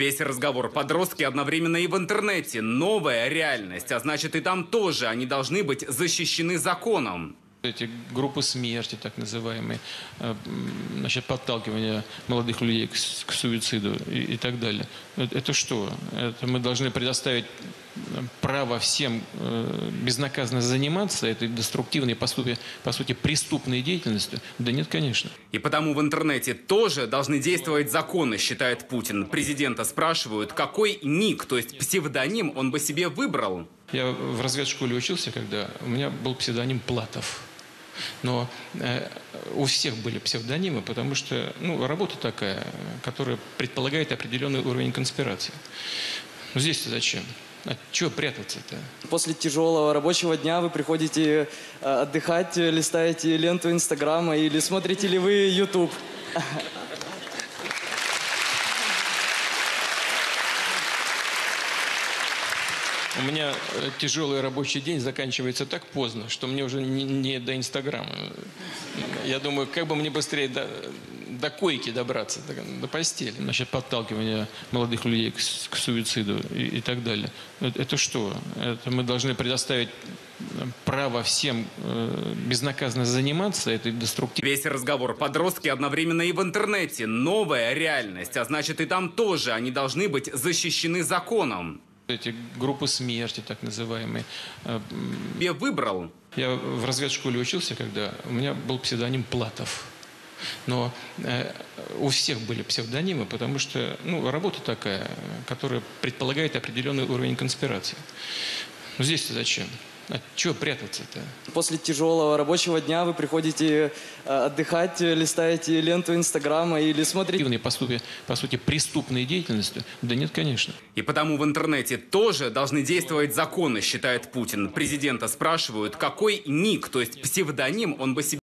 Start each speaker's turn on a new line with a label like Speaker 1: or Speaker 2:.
Speaker 1: Весь разговор подростки одновременно и в интернете. Новая реальность, а значит и там тоже они должны быть защищены законом.
Speaker 2: Эти группы смерти, так называемые, значит, подталкивание молодых людей к суициду и так далее. Это что? Это мы должны предоставить право всем безнаказанно заниматься этой деструктивной, по сути, преступной деятельностью? Да нет, конечно.
Speaker 1: И потому в интернете тоже должны действовать законы, считает Путин. Президента спрашивают, какой ник, то есть псевдоним, он бы себе выбрал.
Speaker 2: Я в разведшколе учился, когда у меня был псевдоним Платов. Но у всех были псевдонимы, потому что работа такая, которая предполагает определенный уровень конспирации. Но здесь-то зачем? А чего прятаться-то?
Speaker 3: После тяжелого рабочего дня вы приходите отдыхать, листаете ленту Инстаграма или смотрите ли вы YouTube?
Speaker 2: У меня тяжелый рабочий день заканчивается так поздно, что мне уже не до Инстаграма. Я думаю, как бы мне быстрее до койки добраться, до постели. Значит, подталкивание молодых людей к суициду и так далее. Это что? Это мы должны предоставить право всем безнаказанно заниматься этой деструктивной.
Speaker 1: Весь разговор подростки одновременно и в интернете. Новая реальность, а значит и там тоже они должны быть защищены законом.
Speaker 2: Эти группы смерти, так называемые.
Speaker 1: Я выбрал.
Speaker 2: Я в разведшколе учился, когда у меня был псевдоним Платов. Но у всех были псевдонимы, потому что работа такая, которая предполагает определенный уровень конспирации. Но здесь-то зачем? А чего прятаться-то?
Speaker 3: После тяжелого рабочего дня вы приходите отдыхать, листаете ленту Инстаграма или смотрите...
Speaker 2: По сути, преступной деятельностью? Да нет, конечно.
Speaker 1: И потому в интернете тоже должны действовать законы, считает Путин. Президента спрашивают, какой ник, то есть псевдоним, он бы себе